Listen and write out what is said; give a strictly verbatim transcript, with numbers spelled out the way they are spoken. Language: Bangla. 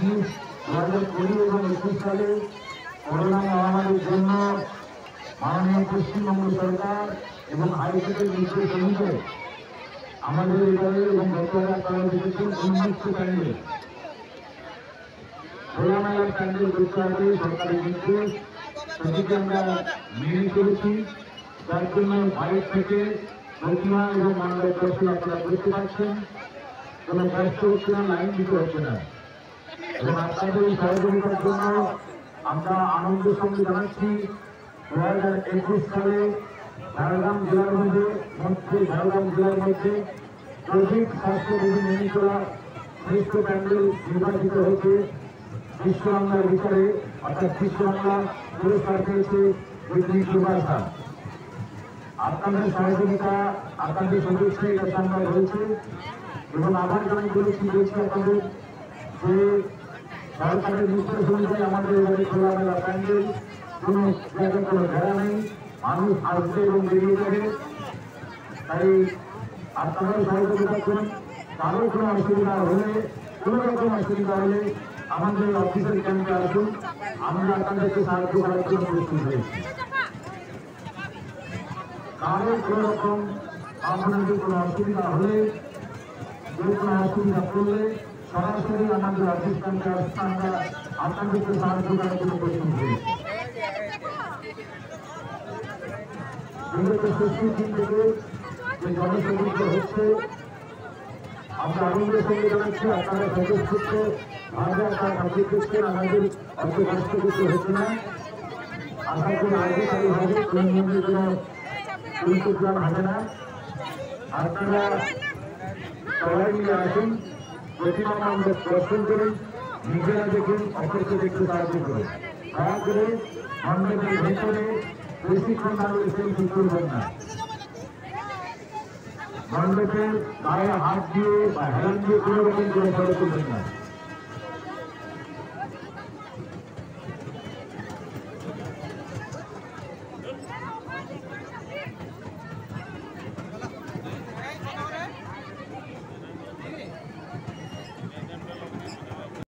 উনিশ দু হাজার কুড়ি এবং একুশ সালে করোনা মহামারীর জন্য মাননীয় পশ্চিমবঙ্গ সরকার এবং হাইকোর্টের নির্দেশ অনুযায়ী আমাদের এবারে এবং গত হাজার করা হয়েছে উন্মুক্ত প্যান্ডেল খোলামেলার প্যান্ডেল করতে হবে সরকারি নির্দেশ সেটিকে আমরা মেনে চলেছি। যার জন্য বাইরে থেকে প্রতিমা এবং মানবের দর্শন আপনারা করতে পারছেন, কোনো কষ্ট হচ্ছে না, লাইন দিতে হচ্ছে না। এবং আপনাদের এই সহযোগিতার জন্য আমরা আনন্দের সঙ্গে জানাচ্ছি দু হাজার একুশ সালে ঝাড়গ্রাম জেলার মধ্যে মধ্যে ঝাড়গ্রাম জেলার মধ্যে কোভিড স্বাস্থ্যবিধি মেনে চলা শ্রেষ্ঠ প্যান্ডেল নির্বাচিত হয়েছে বিশ্ব বাংলার বিচারে, অর্থাৎ বিশ্ব বাংলা পুরস্কার পেয়েছে বিজলি সুভাষা। আপনাদের সহযোগিতা আপনাদের সদস্যে এটা সম্ভব হয়েছে এবং আবার আমি বলেছি বলছি আপনাদের যে সরকারের নির্দেশ অনুযায়ী আমাদের এবারে খোলামেলা প্যান্ডেল, কোনো জায়গায় কোনো ঘেরা নেই, মানুষ আসবে এবং বেরিয়ে যাবে। তাই আপনাদের সহযোগিতা করুন। কারো কোনো অসুবিধা হলে কোনো রকম অসুবিধা হলে আমাদের অফিসের ক্যাম্পে আসুন, আমরা আপনাদেরকে সাহায্য করার জন্য প্রস্তুত হয়েছি। কারো কোনো রকম আপনাদের কোনো অসুবিধা হলে যে কোনো অসুবিধা করলে সরাসরি আমাদের অফিস ক্যাম্পে আসতে আমরা আপনাদেরকে সাহায্য করার জন্য প্রস্তুত হয়েছি। বিগত ষষ্ঠী দিন থেকে যে জনসমুদ্র হচ্ছে আমরা আনন্দের সঙ্গে জানাচ্ছি আপনারা সদস্যত্ব হাজার টাকা পাঠিয়ে দিচ্ছেন, আমাদের অত কষ্ট করতে হচ্ছে না। আশা করি আগে হবে কোন মন্দির কোনো উল্টো প্ল্যান হবে না। আপনারা সবাই মিলে আসুন, প্রতিমা আমরা দর্শন করুন, নিজেরা দেখুন, অপরকে দেখতে সাহায্য করুন। দয়া করে মণ্ডপের ভেতরে বেশিক্ষণ দাঁড়িয়ে সেলফি করবেন না। মণ্ডপের গায়ে হাত দিয়ে বা হেলান দিয়ে কোনো রকম করে ফটো তুলবেন না।